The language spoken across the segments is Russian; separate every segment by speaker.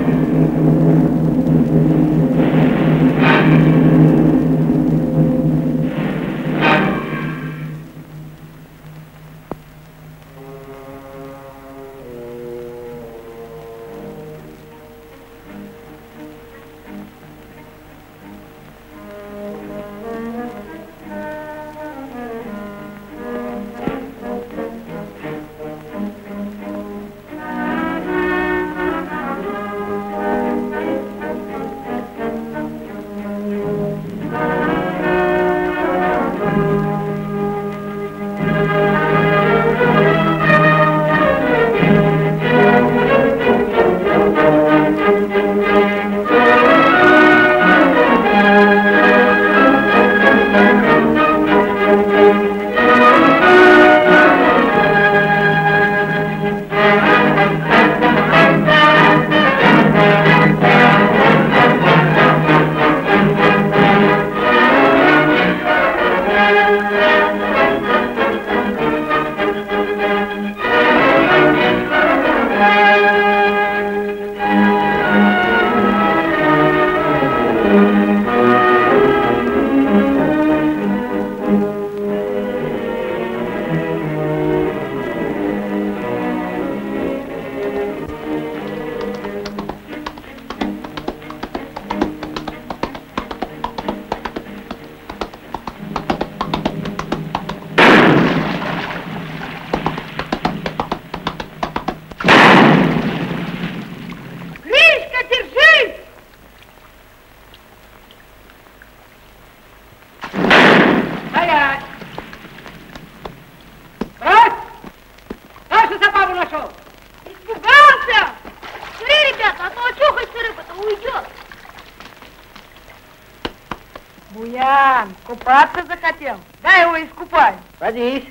Speaker 1: Буян, купаться захотел? Дай его искупай.
Speaker 2: Садись.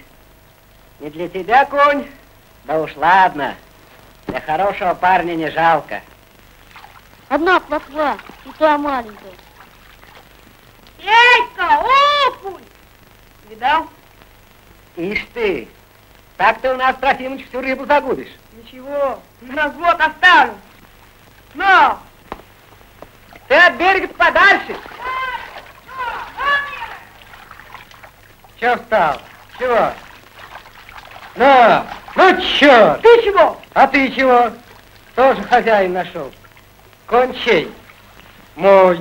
Speaker 2: Не для тебя, конь? Да уж ладно. Для хорошего парня не жалко.
Speaker 3: Одна плотва, и та маленькая.
Speaker 1: Петька, окунь! Видал?
Speaker 2: Ишь ты. Так ты у нас, Трофимыч, всю рыбу загубишь.
Speaker 1: Ничего, на развод оставлю. Но!
Speaker 2: Ты от берега подальше. Чего встал? Чего? Ну чё?
Speaker 1: Ты чего?
Speaker 2: А ты чего? Тоже хозяин нашел. Конь чей? Мой.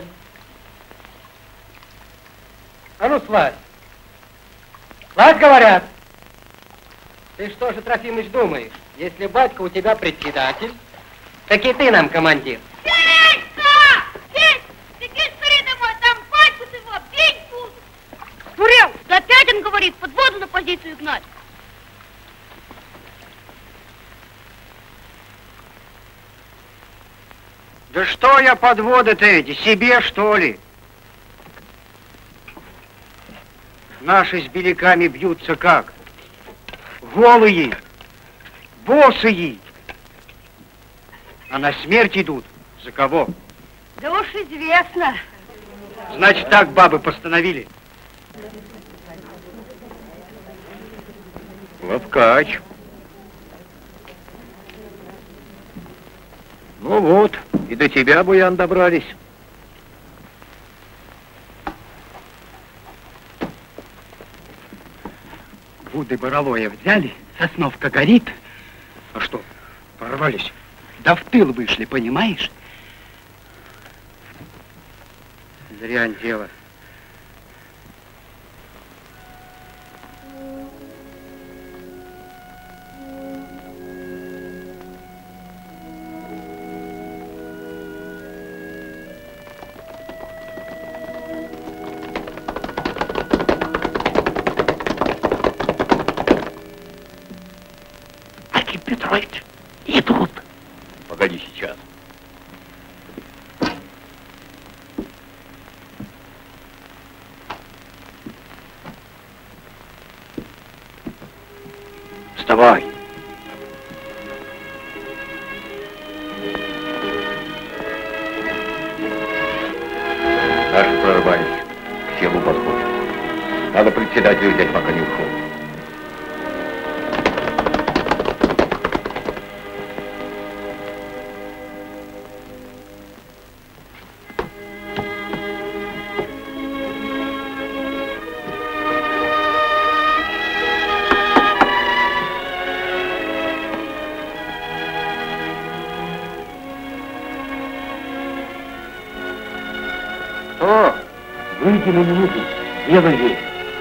Speaker 2: А ну, слазь. Слазь, говорят. Ты что же, Трофимыч, думаешь? Если батька у тебя председатель, так и ты нам командир.
Speaker 3: Петька! Петь! Беги скорее домой, там батьку его бить будут. Турел, да опять он говорит, под воду на позицию гнать.
Speaker 4: Да что я подводы-то эти, себе что ли? Наши с беляками бьются как? Голые, босые. А на смерть идут. За кого?
Speaker 1: Да уж известно.
Speaker 4: Значит, так бабы постановили. Ловкач. Ну вот, и до тебя, Буян, добрались.
Speaker 5: Буды Боровое взяли, Сосновка горит.
Speaker 4: А что, прорвались?
Speaker 5: Да в тыл вышли, понимаешь?
Speaker 4: Зря дело.
Speaker 5: Аким Петрович, идут.
Speaker 6: Погоди сейчас.
Speaker 4: Вставай.
Speaker 6: Наши прорвались, к селу подходят. Надо председателя взять, пока не ушел.
Speaker 5: Выйди на минуту, белый весь.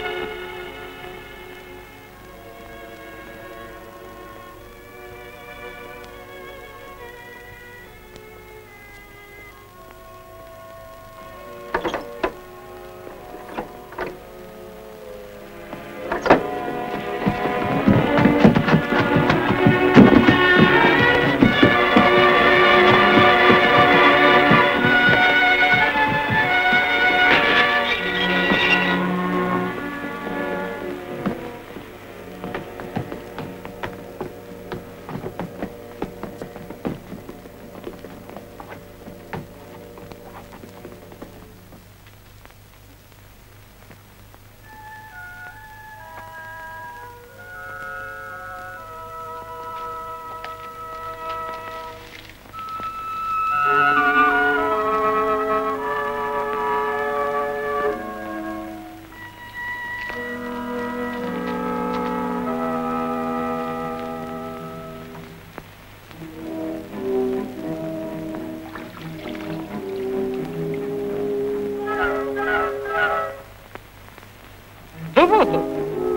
Speaker 2: Да вот он.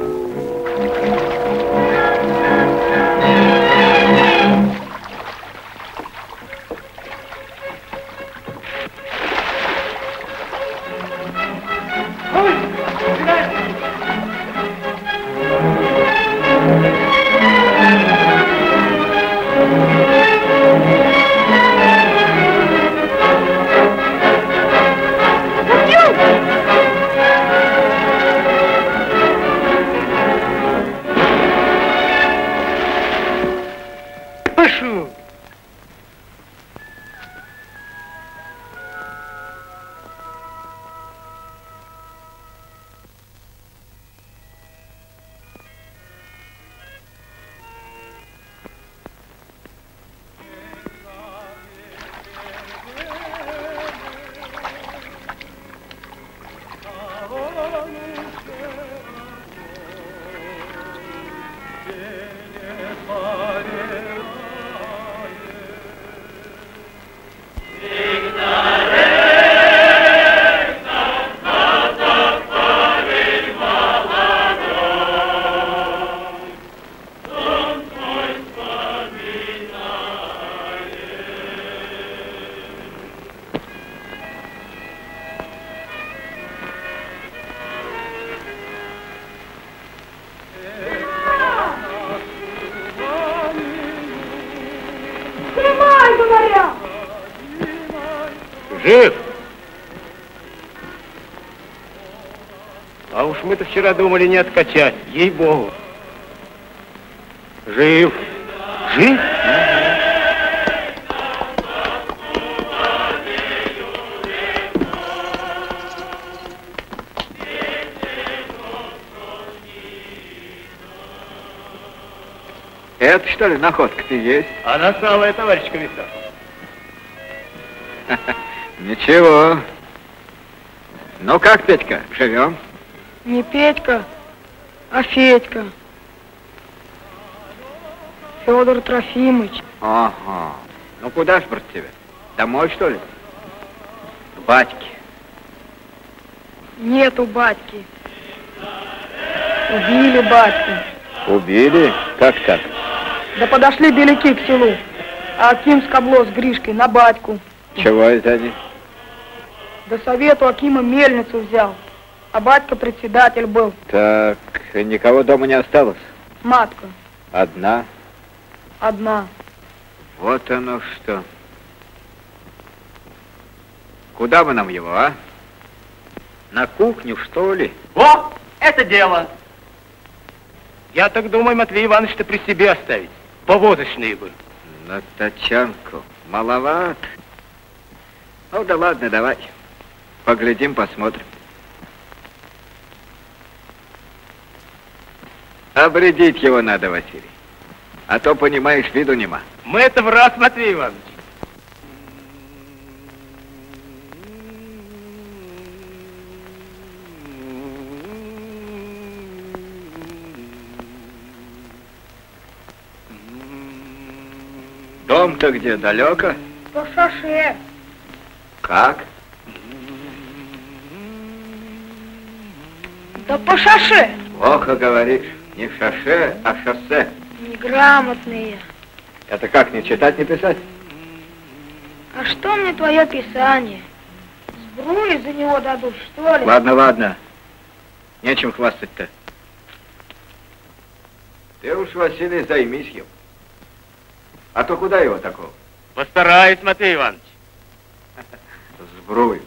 Speaker 4: Жив? А уж мы-то вчера думали не откачать, ей-богу. Жив. Жив?
Speaker 5: Это что ли находка-то есть?
Speaker 4: Она самая, товарищ комиссар.
Speaker 5: Ничего. Ну как, Петька, живем?
Speaker 1: Не Петька, а Федька. Федор Трофимович.
Speaker 5: Ага. Ну куда ж, брат, тебе? Домой, что ли? К батьке.
Speaker 1: Нету батьки. Убили батьку.
Speaker 5: Убили? Как так?
Speaker 1: Да подошли беляки к селу. А Аким скобло с Гришкой на батьку.
Speaker 5: Чего это они?
Speaker 1: До совету Акима мельницу взял. А батька председатель был.
Speaker 5: Так, никого дома не осталось?
Speaker 1: Матка.
Speaker 5: Одна?
Speaker 1: Одна.
Speaker 5: Вот оно что. Куда бы нам его, а? На кухню, что ли?
Speaker 4: О, это дело. Я так думаю, Матвей Иванович-то при себе оставить. Повозочные бы.
Speaker 5: На тачанку. Маловат. Ну да ладно, давай. Поглядим, посмотрим. Обредить его надо, Василий. А то, понимаешь, виду нема.
Speaker 4: Мы это в раз, Матвей Иванович.
Speaker 5: Дом-то где, далеко?
Speaker 1: По шоссе.
Speaker 5: Как?
Speaker 1: Да по шоссе.
Speaker 5: Плохо говоришь. Не шоссе, а шоссе.
Speaker 1: Неграмотные.
Speaker 5: Это как, не читать, не писать?
Speaker 1: А что мне твое писание? Сбруи за него дадут, что ли?
Speaker 5: Ладно, ладно. Нечем хвастать-то. Ты уж, Василий, займись им. А то куда его такого?
Speaker 4: Постараюсь, Матвей Иванович.
Speaker 5: Сбрую.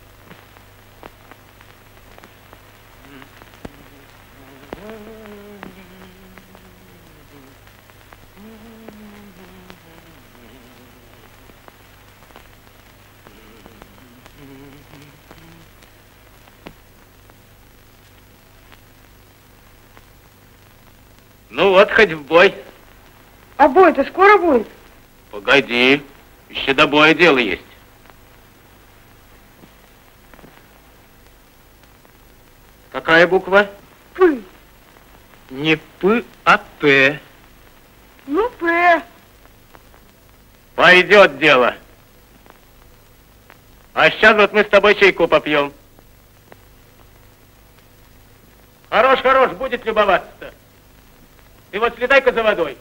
Speaker 4: Ну вот, хоть в бой.
Speaker 1: А бой-то скоро будет?
Speaker 4: Погоди, еще до боя дело есть. Какая буква?
Speaker 1: П.
Speaker 4: Не П, а П.
Speaker 1: Ну, П.
Speaker 4: Пойдет дело. А сейчас вот мы с тобой чайку попьем. Хорош, хорош, будет любоваться-то. Ты вот слетай-ка за водой.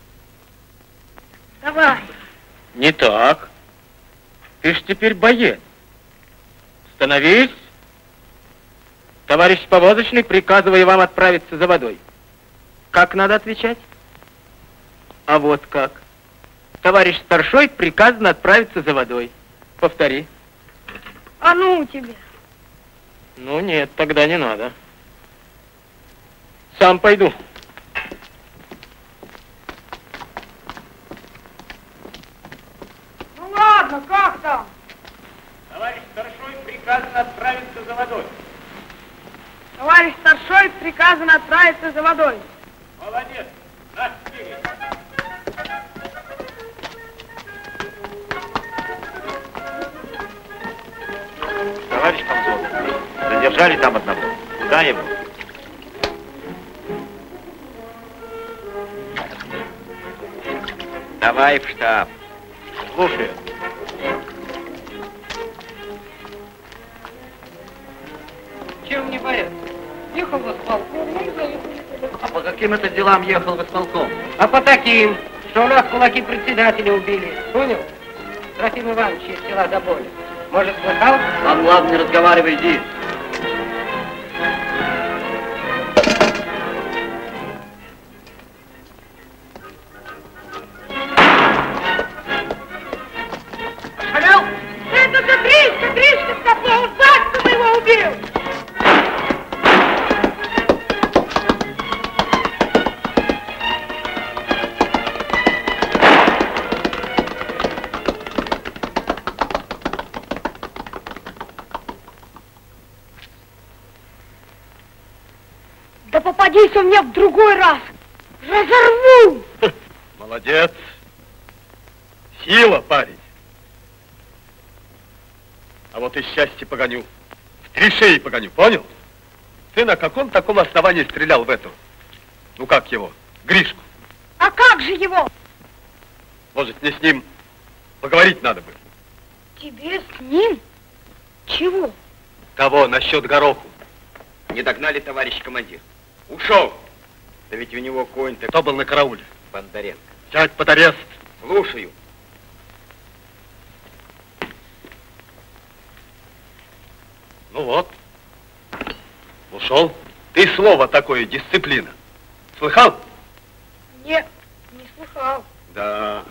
Speaker 1: Давай.
Speaker 4: Не так. Ты ж теперь боец. Становись. Товарищ повозочный, приказываю вам отправиться за водой. Как надо отвечать? А вот как. Товарищ старшой, приказано отправиться за водой. Повтори.
Speaker 1: А ну тебе.
Speaker 4: Ну нет, тогда не надо. Сам пойду.
Speaker 1: Ну ладно, как там?
Speaker 4: Товарищ старшой, приказано отправиться за водой.
Speaker 1: Товарищ старшой, приказано отправиться за водой.
Speaker 4: Молодец. На, вперед.
Speaker 6: Товарищ Комзон, задержали там одного. Куда его? Давай в штаб.
Speaker 4: Слушай.
Speaker 2: Чем не боец? Ехал в исполком, ну и заехал. А по каким это делам ехал в исполком? А по таким, что у нас кулаки председателя убили. Понял? Трофим Иванович из села Заболя. Может, слыхал? Ладно, не разговаривай, иди.
Speaker 1: Шалял? Это же Гришка Скопов, батьку его убил! Да попадись он мне в другой раз! Разорву!
Speaker 6: Молодец. Сила, парень. А вот и счастье погоню. В 3 шеи погоню, понял? Ты на каком таком основании стрелял в эту? Ну как его? Гришку.
Speaker 1: А как же его?
Speaker 6: Может, мне с ним поговорить надо бы?
Speaker 1: Тебе с ним? Чего?
Speaker 6: Того, насчет гороху.
Speaker 5: Не догнали, товарищ командир. Ушел. Да ведь у него конь-то...
Speaker 6: Кто был на карауле?
Speaker 5: Бондаренко.
Speaker 6: Сядь под арест.
Speaker 5: Слушаю.
Speaker 6: Ну вот. Ушел. Ты слово такое, дисциплина. Слыхал?
Speaker 1: Нет, не слыхал.
Speaker 6: Да.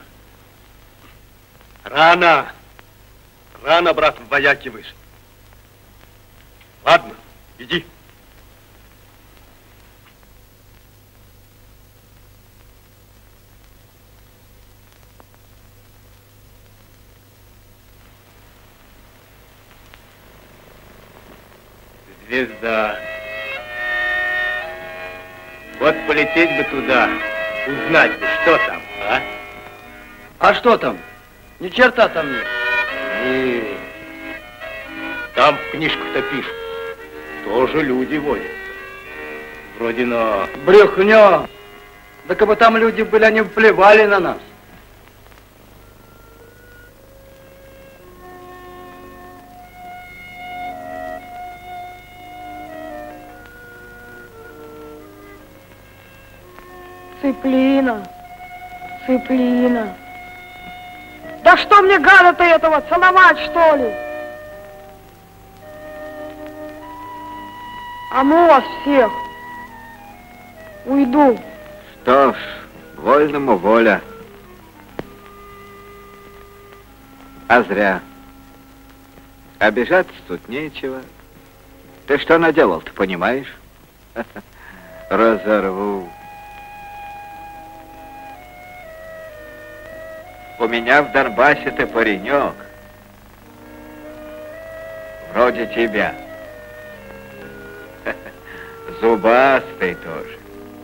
Speaker 6: Рано. Рано, брат, в вояки вышел. Ладно, иди.
Speaker 4: Звезда. Вот полететь бы туда, узнать бы, что там, а?
Speaker 2: А что там? Ни черта там нет.
Speaker 4: И там в книжках-то пишут, тоже люди водятся. Вроде на...
Speaker 2: Брехня. Да как бы там люди были, они плевали на нас.
Speaker 1: Цыплина, цыплина. Да что мне гада-то этого, целовать, что ли? А ну вас всех. Уйду.
Speaker 5: Что ж, вольному воля. А зря. Обижаться тут нечего. Ты что наделал, ты понимаешь? Разорву. У меня в Донбассе ты паренек. Вроде тебя. Зубастый тоже.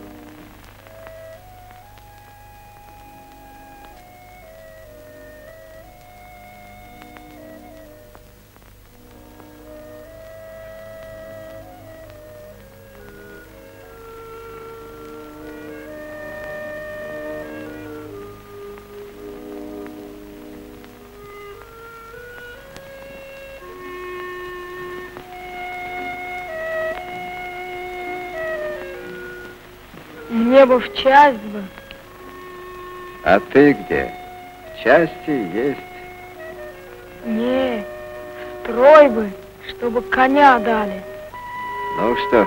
Speaker 1: Мне бы в часть бы.
Speaker 5: А ты где? В части есть.
Speaker 1: Не, в строй бы, чтобы коня дали.
Speaker 5: Ну что ж.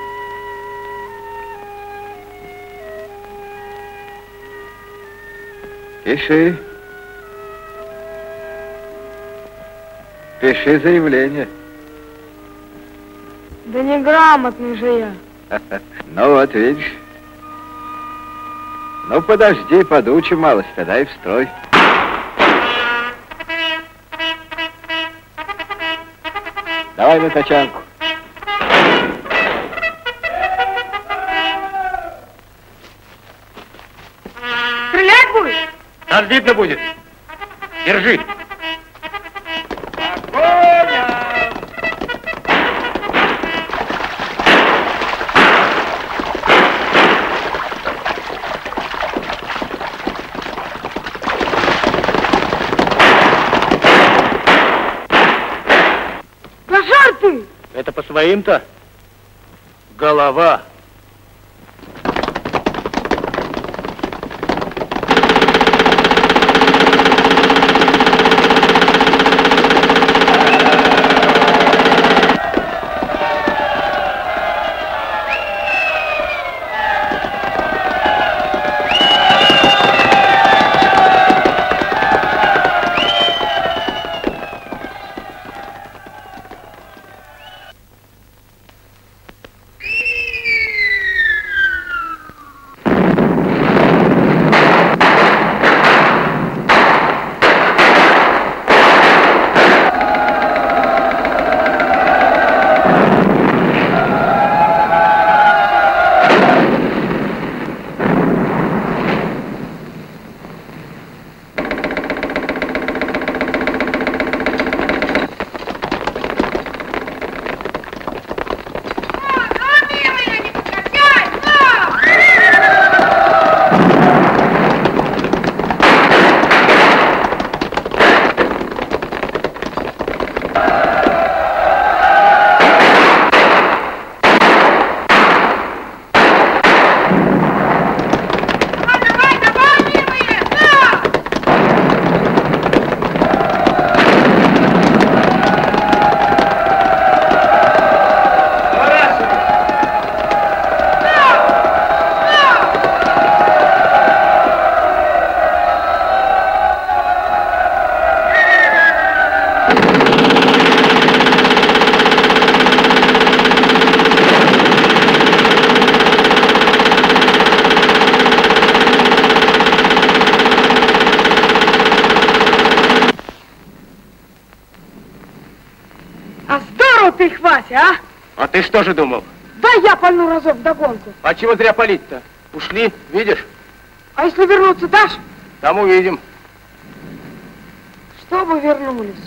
Speaker 5: Пиши. Пиши заявление.
Speaker 1: Да неграмотный же я.
Speaker 5: Ну вот, видишь. Ну, подожди, подучим малость, тогда и в строй. Давай на тачанку.
Speaker 1: Стрелять будешь?
Speaker 4: Нас видно будет. Держи. Это по своим-то? Голова.
Speaker 1: Ты их, Вася, а?
Speaker 4: А ты что же думал?
Speaker 1: Да я пальну разок вдогонку.
Speaker 4: А чего зря палить-то? Ушли, видишь?
Speaker 1: А если вернуться, дашь?
Speaker 4: Там увидим.
Speaker 1: Чтобы вернулись.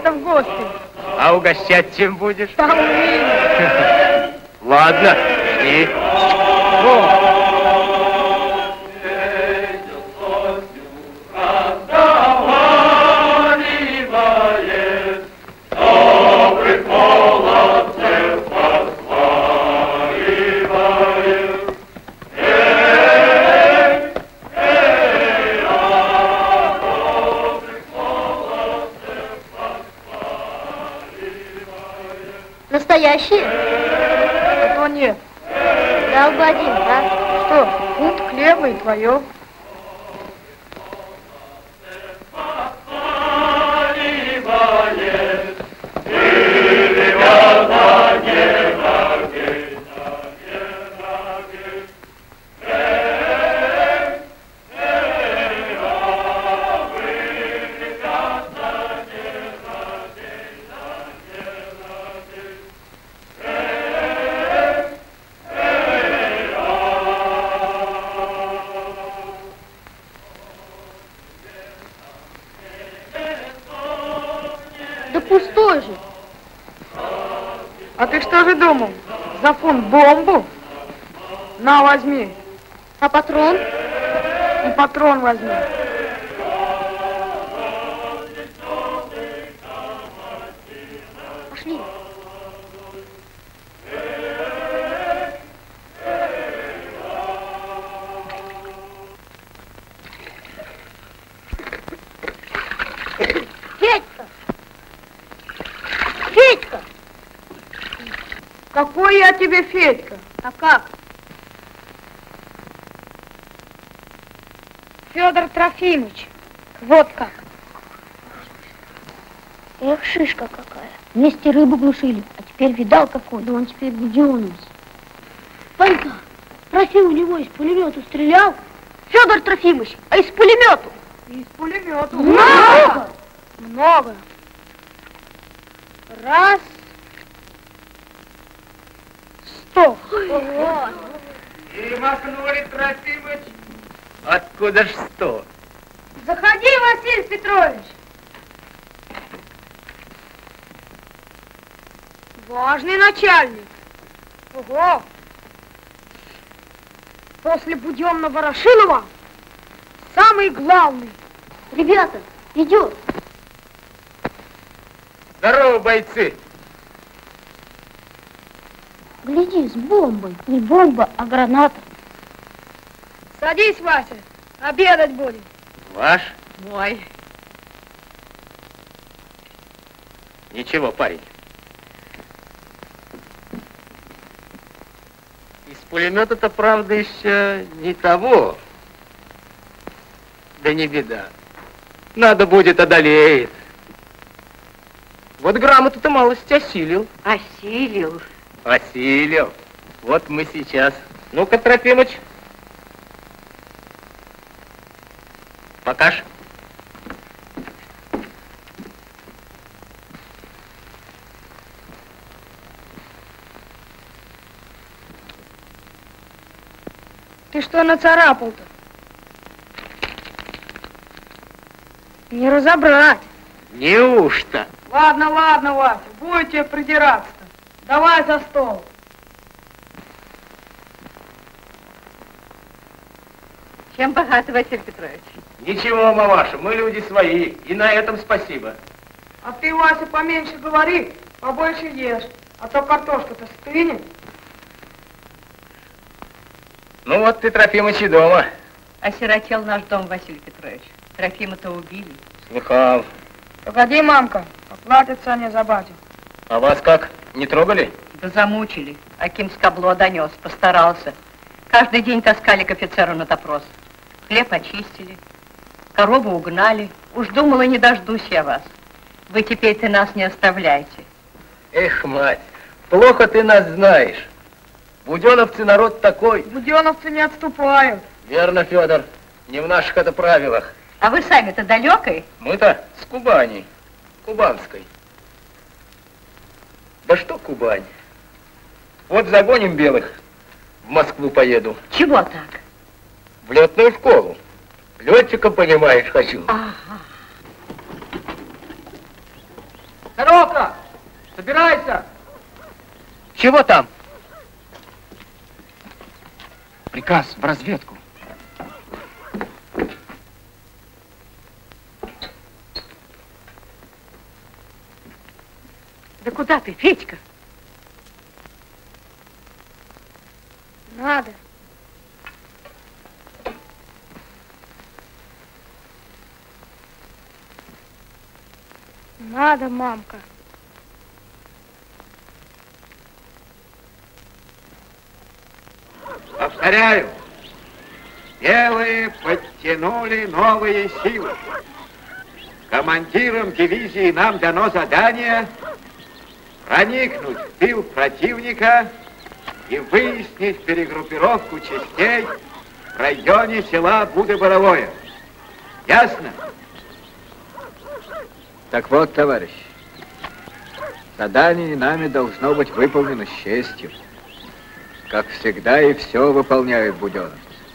Speaker 1: ребята в гости.
Speaker 4: А угощать чем будешь?
Speaker 1: Там увидим.
Speaker 4: Ладно, шли.
Speaker 3: Настоящие?
Speaker 1: А то нет.
Speaker 3: Дал бы один, а?
Speaker 1: Что, фунт хлеба и твое.
Speaker 3: Да пустой же.
Speaker 1: А ты что же думал? За фунт бомбу? На, возьми.
Speaker 3: А патрон?
Speaker 1: И патрон возьми.
Speaker 3: Пошли. Федька! Федька!
Speaker 1: Какой я тебе, Федька?
Speaker 3: А как?
Speaker 1: Федор Трофимович. Вот как.
Speaker 3: Эх, шишка какая. Вместе рыбу глушили, а теперь видал какой. Да он теперь Буденовец. Ванька, Трофим у него из пулемета стрелял. Федор Трофимович, а из пулемета?
Speaker 1: Из пулемета.
Speaker 3: Много!
Speaker 1: Много. Раз. 100.
Speaker 3: Ого!
Speaker 4: И махнули, Трофимыч. Откуда ж 100?
Speaker 1: Заходи, Василий Петрович. Важный начальник. Ого. После Буденного-Ворошилова самый главный.
Speaker 3: Ребята, идет.
Speaker 4: Здорово, бойцы.
Speaker 3: Гляди, с бомбой. Не бомба, а граната.
Speaker 1: Садись, Вася, обедать будем.
Speaker 4: Ваш?
Speaker 1: Мой.
Speaker 4: Ничего, парень. Из пулемета-то, правда, еще не того. Да не беда. Надо будет, одолеет. Вот грамоту-то малость осилил.
Speaker 2: Осилил.
Speaker 4: Осилил. Вот мы сейчас. Ну-ка, Трофимыч. Покаж.
Speaker 1: Ты что нацарапал-то? Не разобрать.
Speaker 4: Неужто?
Speaker 1: Ладно, ладно, Вася, будете придираться-то. Давай за стол.
Speaker 2: Чем богат, Василий Петрович?
Speaker 4: Ничего, мамаша, мы люди свои, и на этом спасибо.
Speaker 1: А ты, Вася, поменьше говори, побольше ешь, а то картошка-то стынет.
Speaker 4: Ну вот ты, Трофимыч, и дома.
Speaker 2: Осиротел наш дом, Василий Петрович. Трофима-то убили.
Speaker 4: Слыхал.
Speaker 1: Погоди, мамка, поплатится не за батю.
Speaker 4: А вас как, не трогали?
Speaker 2: Да замучили. Аким скобло донес, постарался. Каждый день таскали к офицеру на допрос. Хлеб очистили, корову угнали. Уж думала, не дождусь я вас. Вы теперь-то нас не оставляйте.
Speaker 4: Эх, мать, плохо ты нас знаешь. Буденовцы народ такой.
Speaker 1: Буденовцы не отступают.
Speaker 4: Верно, Федор, не в наших это правилах.
Speaker 2: А вы сами-то далекой?
Speaker 4: Мы-то с Кубани, кубанской. Да что Кубань? Вот загоним белых, в Москву поеду.
Speaker 2: Чего так?
Speaker 4: В летную школу. Летчиком, понимаешь, хочу.
Speaker 2: Ага. Сорока, собирайся.
Speaker 4: Чего там?
Speaker 2: Приказ в разведку.
Speaker 7: Да куда ты, Федька?
Speaker 1: Надо. Надо, мамка.
Speaker 5: Повторяю, белые подтянули новые силы. Командирам дивизии нам дано задание проникнуть в тыл противника и выяснить перегруппировку частей в районе села Буде-Боровое. Ясно? Так вот, товарищ, задание нами должно быть выполнено с честью. Как всегда, и все выполняют буденовцы.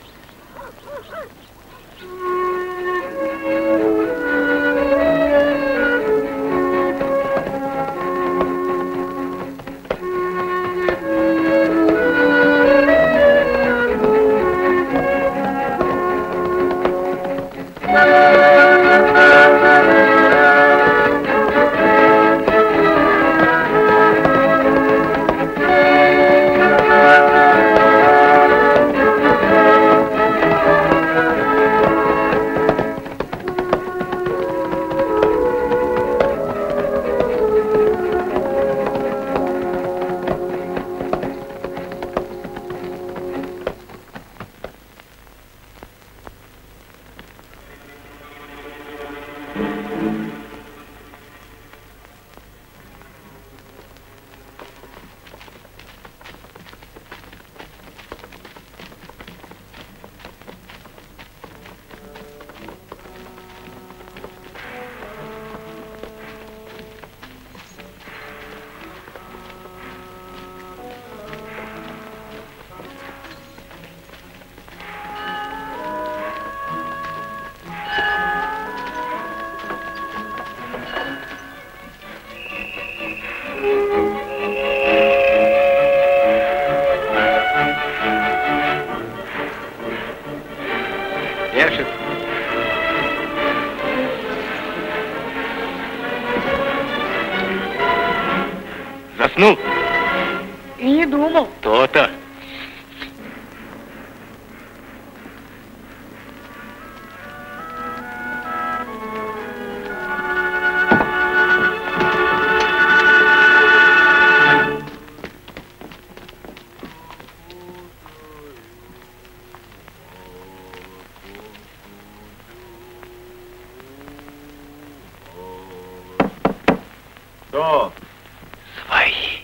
Speaker 4: Заснул?
Speaker 1: И не думал.
Speaker 4: То-то.
Speaker 5: Кто?
Speaker 4: Свои.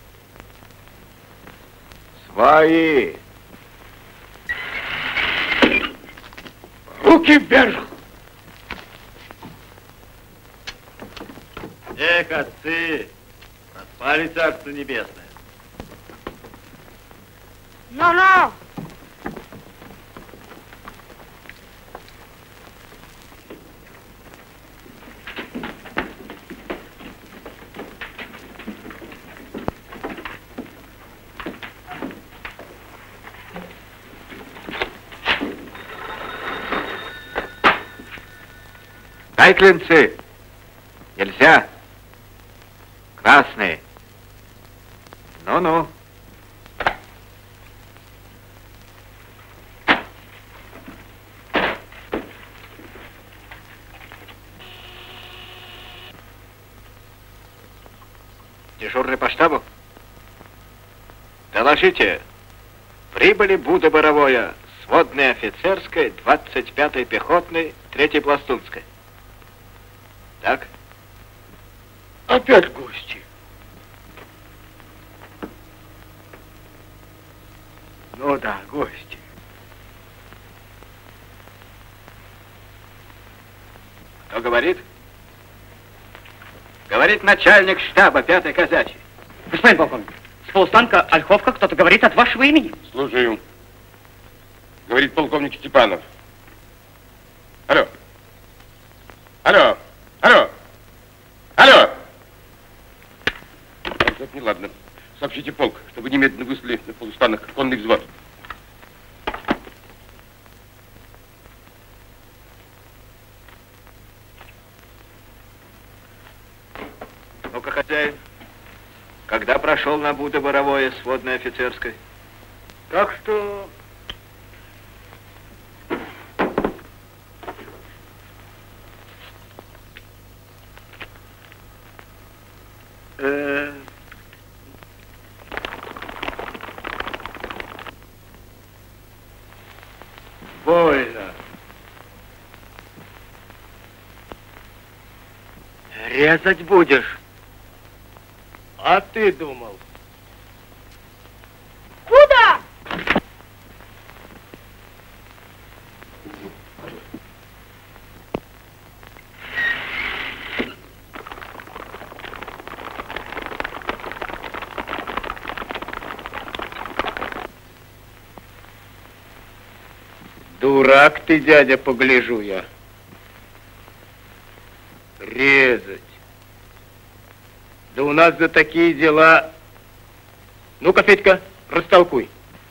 Speaker 5: Свои.
Speaker 4: Руки вверх.
Speaker 6: Эх, отцы, проспали Царство Небесное.
Speaker 1: Но-но!
Speaker 5: Дай клинцы. Нельзя. Красные. Ну-ну. Дежурный по штабу? Доложите. Прибыли Буде-Боровое, сводной офицерской, 25-й пехотной, 3-й пластунской. Так?
Speaker 4: Опять гости. Ну да, гости.
Speaker 5: Кто говорит? Говорит начальник штаба 5-й казачьей.
Speaker 2: Господин полковник, с полустанка Ольховка кто-то говорит от вашего имени.
Speaker 6: Слушаю. Говорит полковник Степанов. Алло. Алло. Алло. Алло. Что-то неладно. Сообщите полк, чтобы немедленно выслали на полустанок конный взвод.
Speaker 5: Ну-ка, хозяин, когда прошел на Будо-Боровое с водной офицерской?
Speaker 4: Так что... Больно. Резать будешь. А ты думал?
Speaker 1: Куда?
Speaker 4: Дурак ты, дядя, погляжу я. Резать. Да у нас за такие дела... Ну-ка, Федька, растолкуй.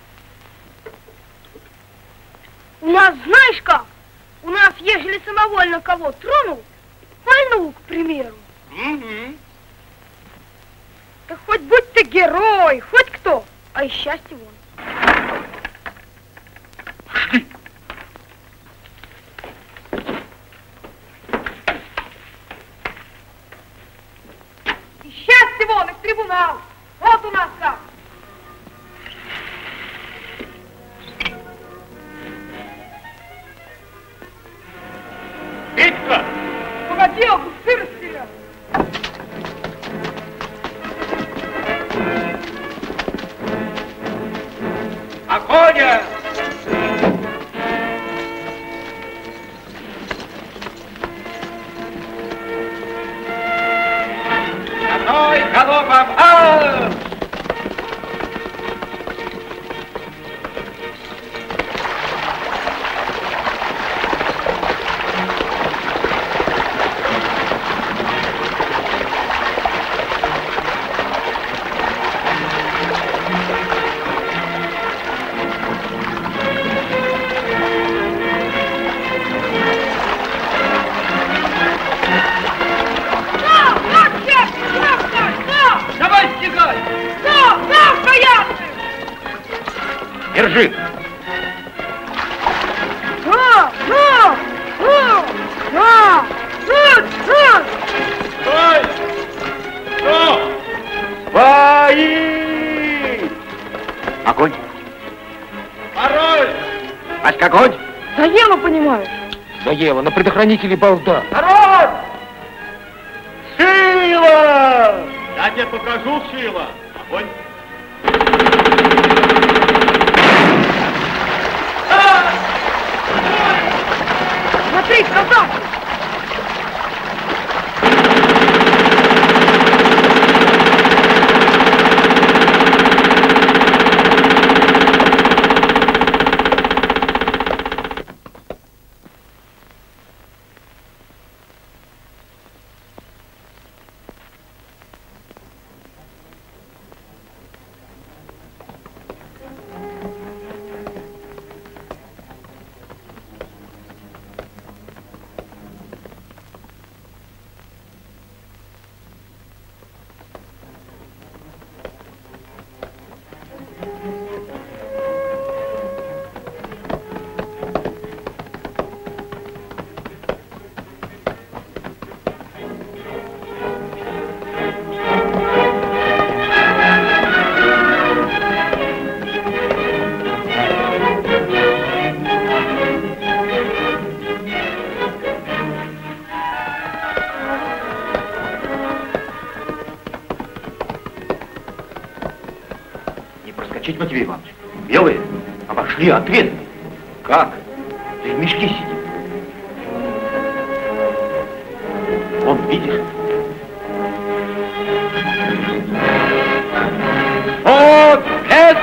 Speaker 1: У нас, знаешь как? У нас, ежели самовольно кого тронул, пальнул, к примеру.
Speaker 4: Угу.
Speaker 1: Так хоть будь ты герой, хоть кто, а и счастье вон.
Speaker 6: Пошли.
Speaker 1: И счастье вон, и в трибунал. Вот у нас как.
Speaker 4: Федька!
Speaker 1: Погоди, огурцы расстрелял.
Speaker 4: Огонь! Одной галопом! Ау! Держи! Стой! Что? Бои!
Speaker 5: Огонь!
Speaker 4: Порой!
Speaker 5: Васька, огонь!
Speaker 1: Заело, понимаешь?
Speaker 4: Заело, на предохранителе балда. Народ! Сила! Я тебе покажу, сила. Огонь!
Speaker 1: Смотри, казак!
Speaker 5: Матвей Иванович, белые обошли ответ. Как? Ты в мешке сидишь. Вон, видишь? Вот, это!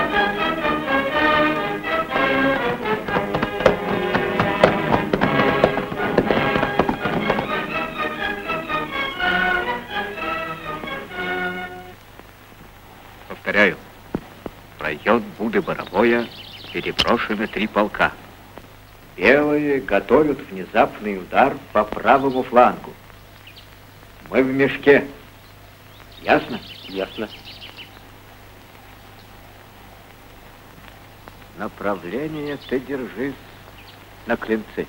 Speaker 5: Повторяю, в район Буды-Боровое переброшены 3 полка. Белые готовят внезапный удар по правому флангу. Мы в мешке. Ясно?
Speaker 4: Ясно.
Speaker 5: Направление ты держи на Клинцы.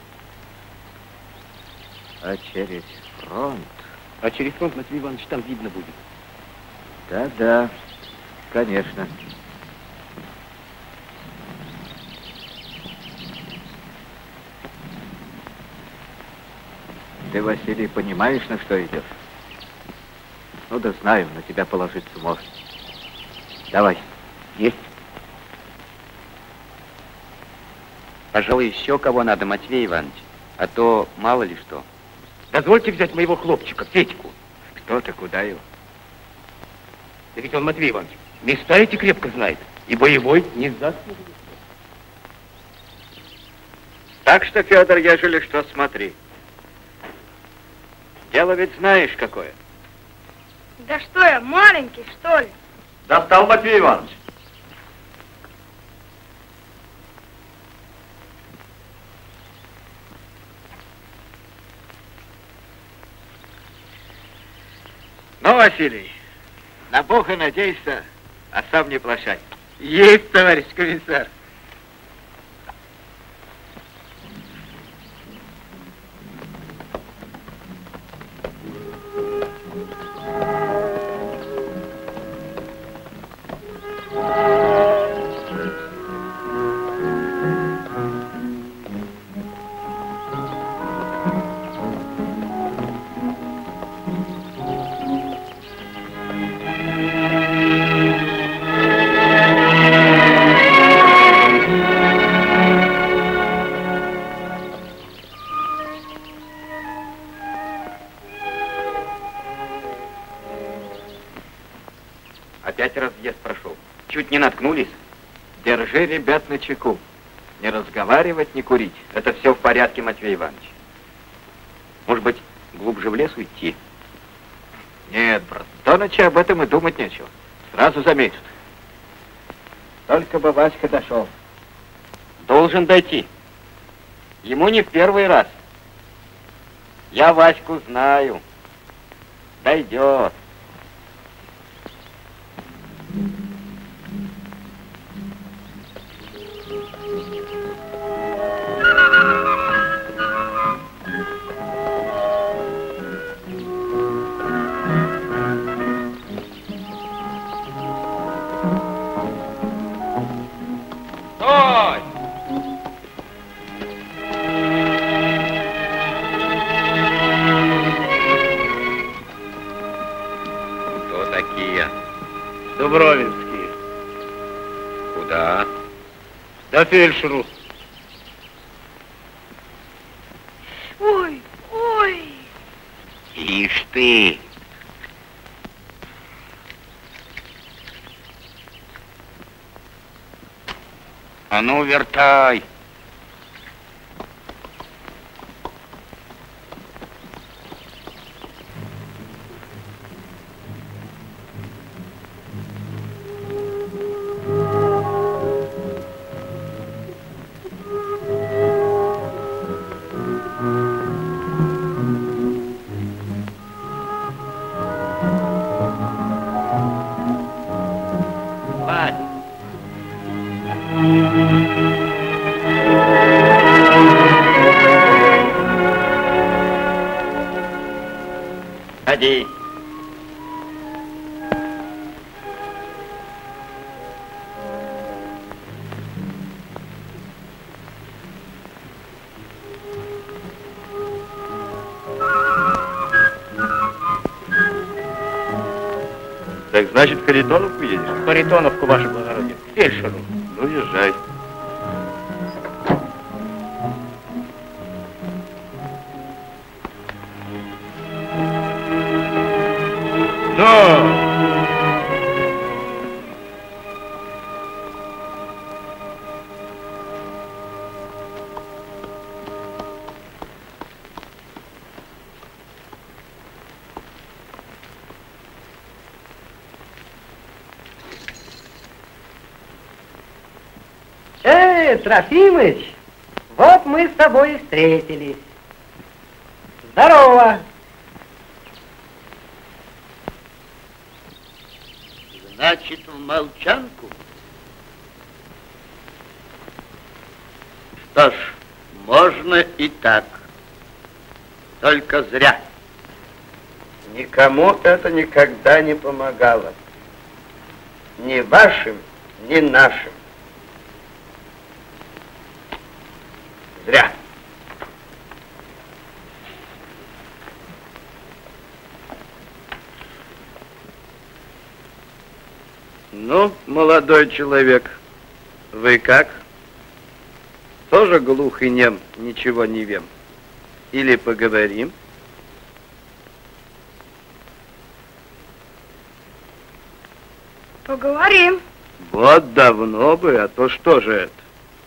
Speaker 5: А через фронт...
Speaker 4: А через фронт, Матвей Иванович, там видно будет.
Speaker 5: Да-да, конечно. Ты, Василий, понимаешь, на что идешь? Ну да знаю, на тебя положиться можно. Давай.
Speaker 4: Есть.
Speaker 7: Пожалуй, еще кого надо, Матвей Иванович, а то мало ли что.
Speaker 4: Дозвольте взять моего хлопчика, Петьку.
Speaker 5: Кто ты, куда его?
Speaker 4: Да ведь он, Матвей Иванович, места эти крепко знает. И боевой не сдаст.
Speaker 5: Так что, Федор, ежели что, смотри. Дело ведь знаешь какое.
Speaker 1: Да что я, маленький, что ли?
Speaker 6: Достал, Матвей Иванович.
Speaker 5: Ну, Василий, на Бога надейся, а сам не плашай.
Speaker 4: Есть, товарищ комиссар.
Speaker 7: Опять разъезд прошел. Чуть не наткнулись.
Speaker 5: Держи ребят на чеку. Не разговаривать, не курить.
Speaker 7: Это все в порядке, Матвей Иванович. Может быть, глубже в лес уйти?
Speaker 5: Нет, брат, до ночи об этом и думать нечего. Сразу заметят. Только бы Васька дошел.
Speaker 7: Должен дойти. Ему не в первый раз. Я Ваську знаю. Дойдет.
Speaker 2: Стой!
Speaker 7: Кто такие?
Speaker 4: Дубровинские.
Speaker 7: Куда?
Speaker 4: Да фельдшеру.
Speaker 1: Ой, ой.
Speaker 7: Ишь ты! А ну, вертай! Ладно. Ходи.
Speaker 6: Так значит, в Харитоновку едешь?
Speaker 4: В Харитоновку, ваше благородие. К фельдшеру.
Speaker 6: Ну, езжай.
Speaker 4: Но!
Speaker 2: Федор Трофимович, вот мы с тобой и встретились. Здорово!
Speaker 8: Значит, в молчанку? Что ж, можно и так. Только зря. Никому это никогда не помогало. Ни вашим, ни нашим. Зря. Ну, молодой человек, вы как? Тоже глух и нем, ничего не вем? Или поговорим?
Speaker 1: Поговорим.
Speaker 8: Вот давно бы, а то что же это?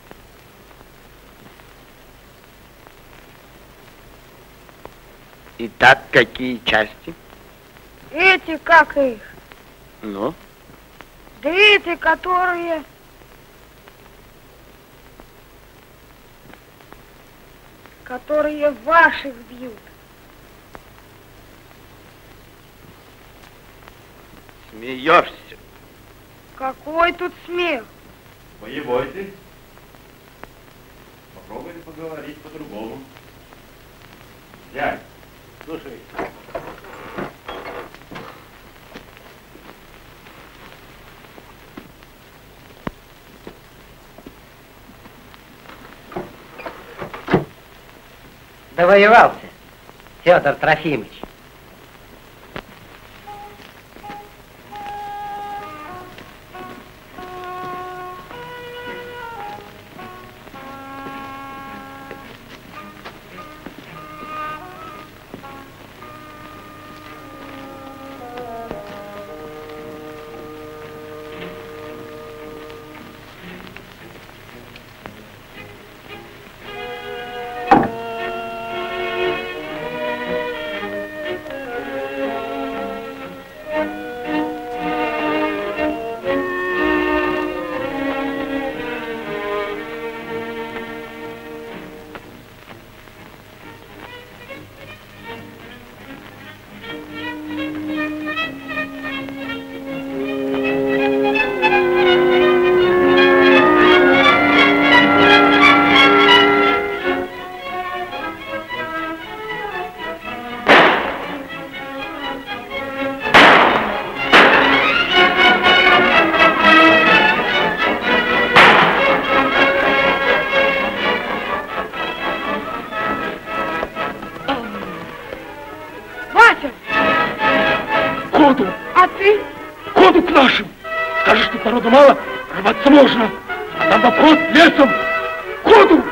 Speaker 8: Итак, какие части?
Speaker 1: Эти, как их?
Speaker 8: Ну?
Speaker 1: Да эти, которые... которые ваших бьют.
Speaker 8: Смеешься?
Speaker 1: Какой тут смех?
Speaker 6: Боевой ты. Попробуем поговорить по-другому. Дядь, слушай.
Speaker 2: Довоевался, Федор Трофимович.
Speaker 6: Мало, рваться можно, а там вопрос лесом, к ходу!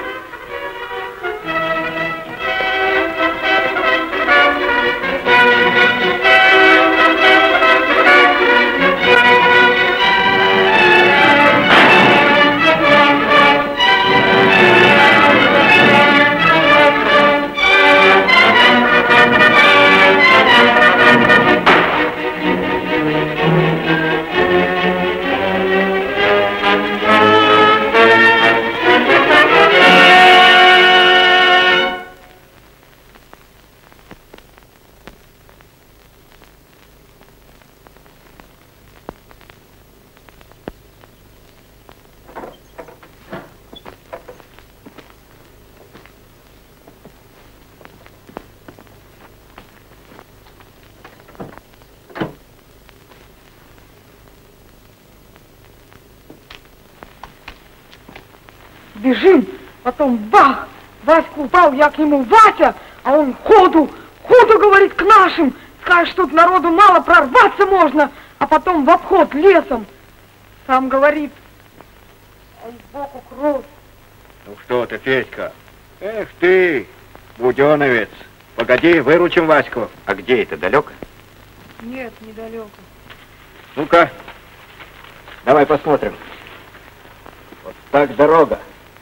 Speaker 1: Бежим, потом бах! Васька упал, я к нему, Вася, а он ходу, говорит, к нашим. Скажешь, тут народу мало, прорваться можно, а потом в обход лесом. Сам говорит, а сбоку кровь.
Speaker 5: Ну что ты, Федька? Эх ты, буденовец. Погоди, выручим Ваську.
Speaker 7: А где это, далеко?
Speaker 1: Нет, недалеко.
Speaker 5: Ну-ка, давай посмотрим. Вот так дорога.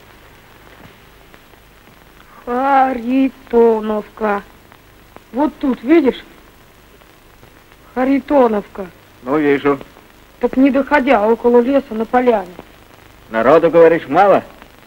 Speaker 1: Харитоновка. Вот тут, видишь? Харитоновка.
Speaker 5: Ну, вижу.
Speaker 1: Так не доходя, около леса на поляне.
Speaker 5: Народу, говоришь, мало?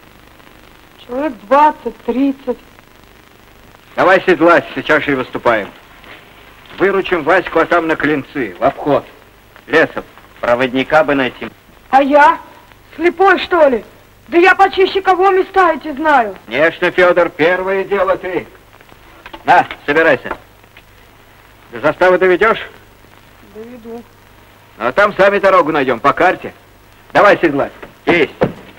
Speaker 1: Человек 20-30.
Speaker 5: Давай седлать, сейчас же и выступаем. Выручим Ваську, а там на Клинцы, в обход. Лесом.
Speaker 7: Проводника бы найти.
Speaker 1: А я? Слепой, что ли? Да я почище кого места эти знаю.
Speaker 5: Конечно, Федор, первое дело ты. На, собирайся. До заставы доведешь?
Speaker 1: Доведу.
Speaker 5: А там сами дорогу найдем, по карте. Давай седлать. Есть.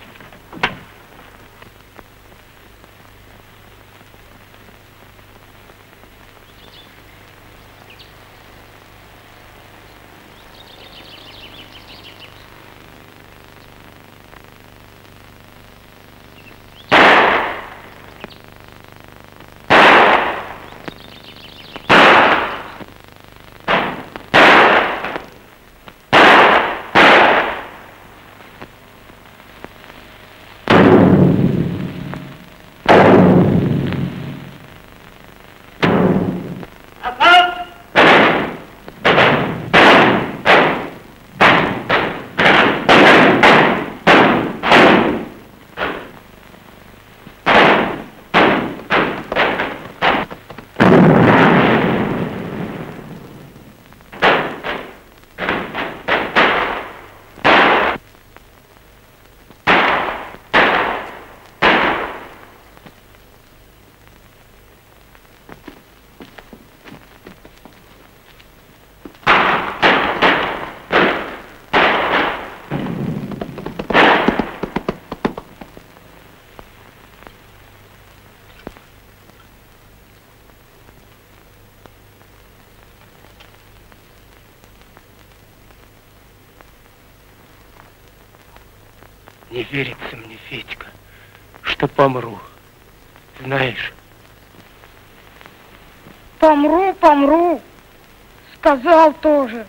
Speaker 4: Не верится мне, Федька, что помру. Знаешь?
Speaker 1: Помру, помру. Сказал тоже.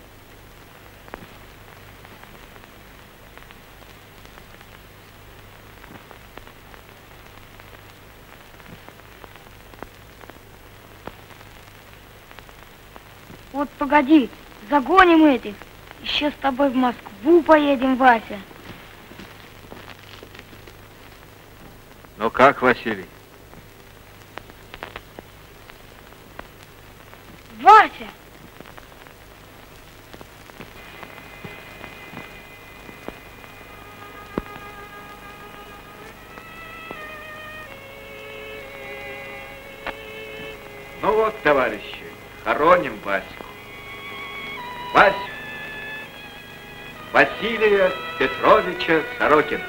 Speaker 3: Вот погоди, загоним этих. Еще с тобой в Москву поедем, Вася.
Speaker 5: Ну как, Василий?
Speaker 3: Вася!
Speaker 5: Ну вот, товарищи, хороним Ваську. Васю. Василия Петровича Сорокина.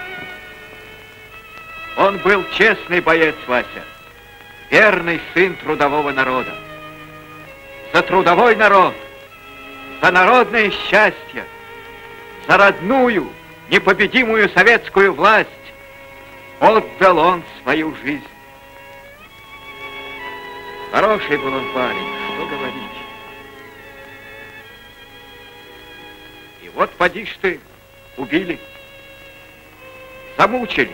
Speaker 5: Он был честный боец, Вася, верный сын трудового народа. За трудовой народ, за народное счастье, за родную, непобедимую советскую власть отдал он свою жизнь. Хороший был он парень, что говорить. И вот, поди ж ты, убили, замучили.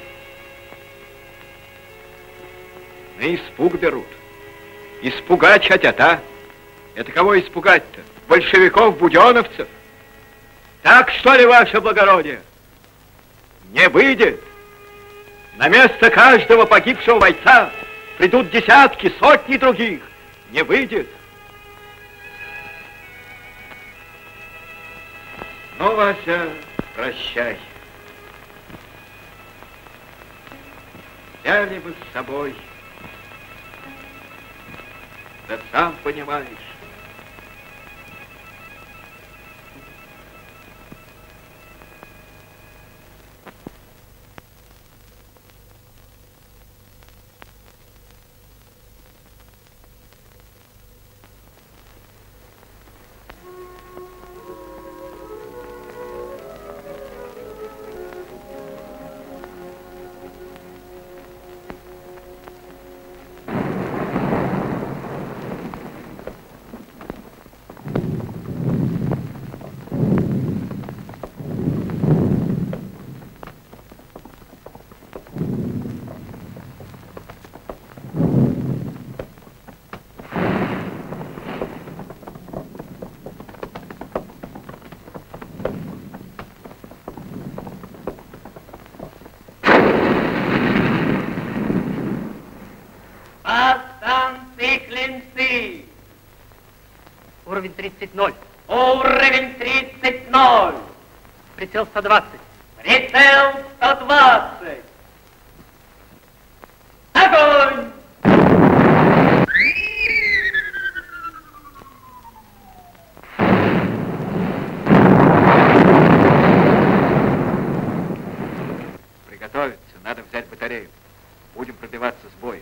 Speaker 5: На испуг берут. Испугать хотят, а? Это кого испугать-то? Большевиков, буденовцев? Так что ли, ваше благородие? Не выйдет. На место каждого погибшего бойца придут десятки, сотни других. Не выйдет. Ну, Вася, прощай. Взяли бы с собой. Да сам понимаешь.
Speaker 2: 30-0. Уровень 30-0. Прицел 120. Прицел 120. Огонь!
Speaker 5: Приготовиться, надо взять батарею. Будем пробиваться с боем.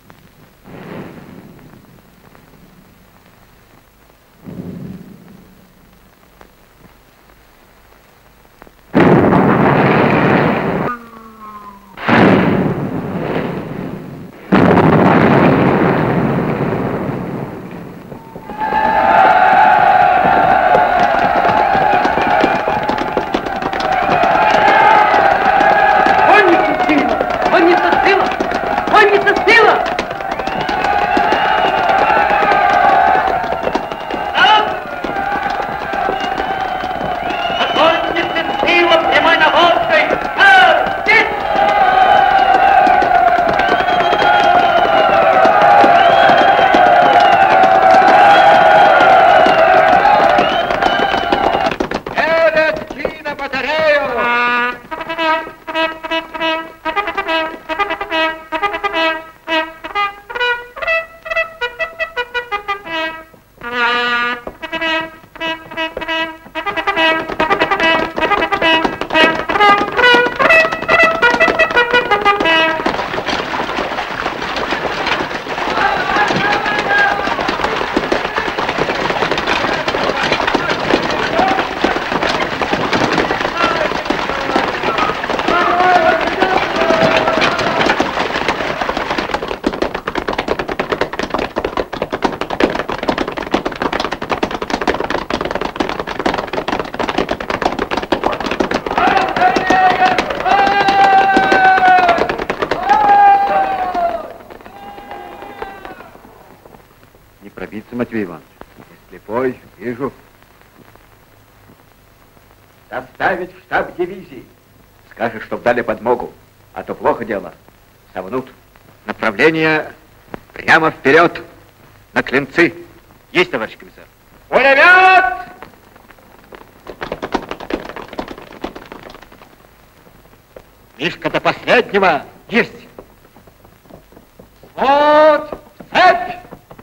Speaker 5: Матвей Иванович. Слепой, вижу. Доставить в штаб дивизии. Скажешь, чтоб дали подмогу, а то плохо дело. Совнут. Направление прямо вперед, на Клинцы. Есть, товарищ комиссар. Пулемет! Мишка до последнего. Есть. Вот, цепь!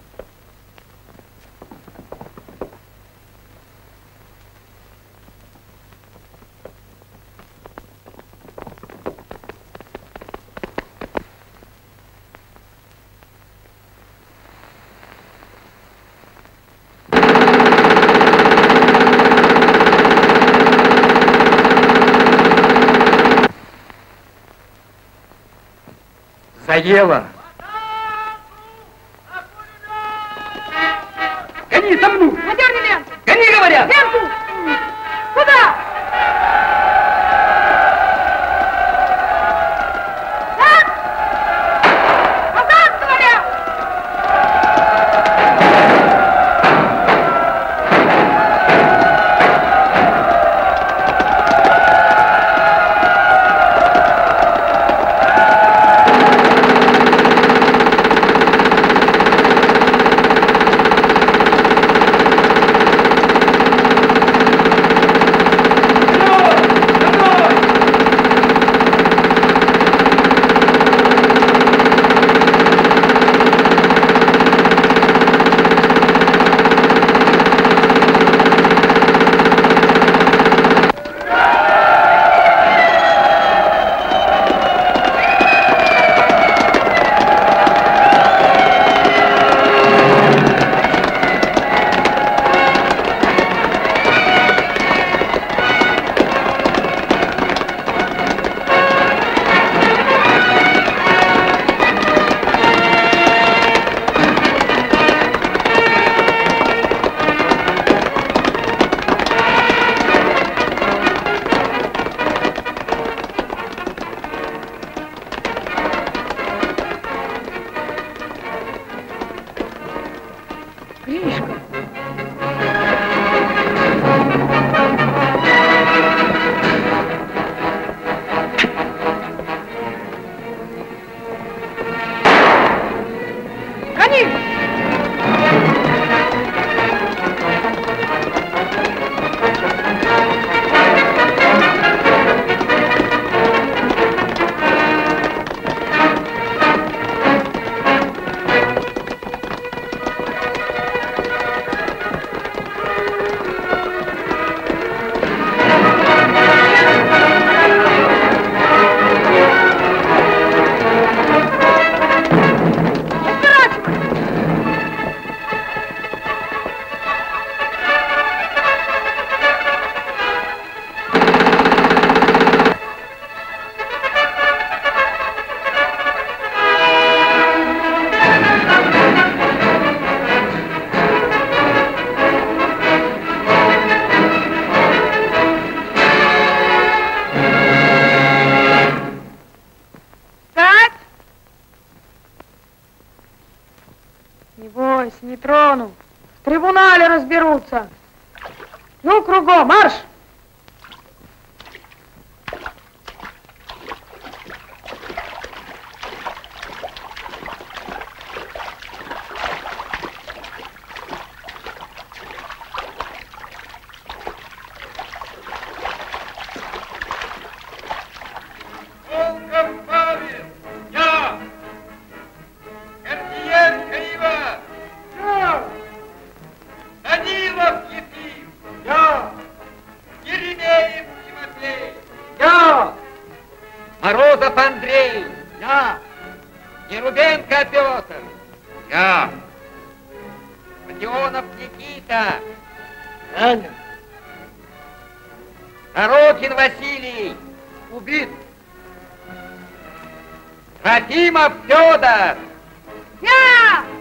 Speaker 5: Заело. Гони, замну.
Speaker 1: Надерни ленту.
Speaker 5: Гони, говорят.
Speaker 1: Ленту. Куда? Назад, говорят. трибунале разберутся. Ну, кругом, марш!
Speaker 2: Морозов Андрей. Я. Нерубенко Петр. Я. Родионов Никита. Ранен. Сорокин Василий. Убит. Трофимов Федор.
Speaker 1: Я!